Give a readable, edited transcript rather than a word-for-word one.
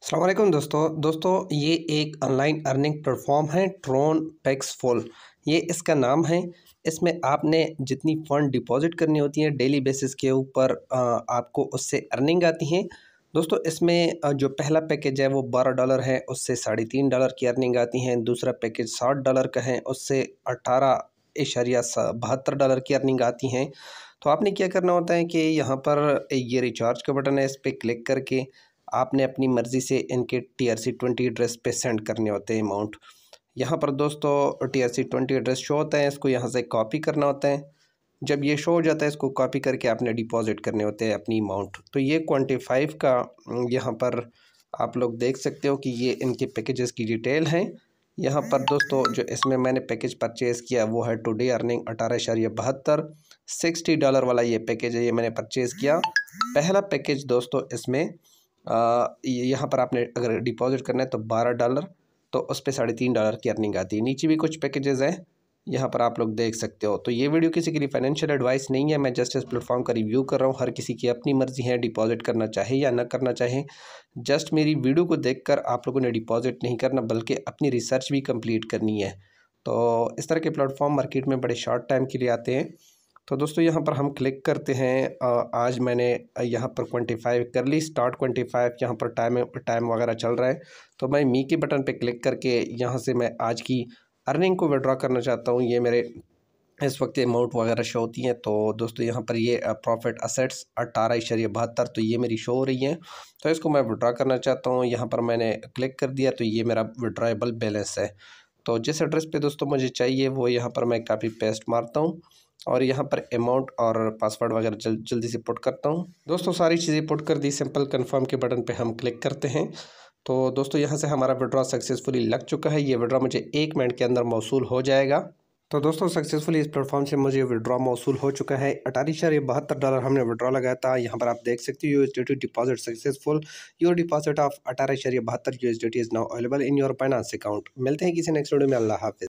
अस्सलाम वालेकुम दोस्तों ये एक ऑनलाइन अर्निंग प्लेटफॉर्म है ट्रोन पैक्सफुल। ये इसका नाम है। इसमें आपने जितनी फ़ंड डिपॉजिट करनी होती है डेली बेसिस के ऊपर आपको उससे अर्निंग आती हैं। दोस्तों इसमें जो पहला पैकेज है वो $12 है, उससे $3.5 की अर्निंग आती हैं। दूसरा पैकेज $60 का है, उससे $18.72 की अर्निंग आती हैं। तो आपने क्या करना होता है कि यहाँ पर ये रिचार्ज का बटन है, इस पर क्लिक करके आपने अपनी मर्ज़ी से इनके TRC20 एड्रेस पे सेंड करने होते हैं अमाउंट। यहाँ पर दोस्तों TRC20 एड्रेस शो होता है, इसको यहाँ से कॉपी करना होता है। जब ये शो हो जाता है इसको कॉपी करके आपने डिपॉजिट करने होते हैं अपनी अमाउंट। तो ये Quantify का यहाँ पर आप लोग देख सकते हो कि ये इनके पैकेजेस की डिटेल हैं। यहाँ पर दोस्तों जो इसमें मैंने पैकेज परचेज़ किया वो है टुडे अर्निंग 18.72 $60 वाला ये पैकेज है, ये मैंने परचेज़ किया। पहला पैकेज दोस्तों इसमें यहाँ पर आपने अगर डिपॉजिट करना है तो $12, तो उस पर $3.5 की अर्निंग आती है। नीचे भी कुछ पैकेजेस हैं, यहाँ पर आप लोग देख सकते हो। तो ये वीडियो किसी के लिए फाइनेंशियल एडवाइस नहीं है, मैं जस्ट इस प्लेटफॉर्म का रिव्यू कर रहा हूँ। हर किसी की अपनी मर्ज़ी है डिपॉजिट करना चाहे या ना करना चाहे। जस्ट मेरी वीडियो को देखकर आप लोगों ने डिपॉजिट नहीं करना बल्कि अपनी रिसर्च भी कंप्लीट करनी है। तो इस तरह के प्लेटफॉर्म मार्केट में बड़े शॉर्ट टाइम के लिए आते हैं। तो दोस्तों यहाँ पर हम क्लिक करते हैं। आज मैंने यहाँ पर क्वांटिफाई कर ली, स्टार्ट क्वांटिफाई। यहाँ पर टाइम वगैरह चल रहा है, तो मैं मी के बटन पे क्लिक करके यहाँ से मैं आज की अर्निंग को विड्रॉ करना चाहता हूँ। ये मेरे इस वक्त अमाउंट वगैरह शो होती हैं। तो दोस्तों यहाँ पर ये प्रॉफिट असेट्स 18.72 तो ये मेरी शो हो रही हैं। तो इसको मैं विड्रॉ करना चाहता हूँ। यहाँ पर मैंने क्लिक कर दिया तो ये मेरा विड्रॉएबल बैलेंस है। तो जिस एड्रेस पे दोस्तों मुझे चाहिए वो यहाँ पर मैं कॉपी पेस्ट मारता हूँ और यहाँ पर अमाउंट और पासवर्ड वगैरह जल्दी से पुट करता हूँ। दोस्तों सारी चीज़ें पुट कर दी, सिंपल कंफर्म के बटन पे हम क्लिक करते हैं। तो दोस्तों यहाँ से हमारा विड्रॉ सक्सेसफुली लग चुका है। ये विड्रॉ मुझे 1 मिनट के अंदर मौसूल हो जाएगा। तो दोस्तों सक्सेसफुली इस प्लेटफॉर्म से मुझे विड्रॉ मौसूल हो चुका है। $18.72 हमने विड्रॉ लगाया था। यहाँ पर आप देख सकते हो USDT deposit successful. Your deposit of $18.72 USDT is now available in your Binance account. मिलते हैं किसी नेक्स्ट वीडियो में। अल्लाह हाफिज़।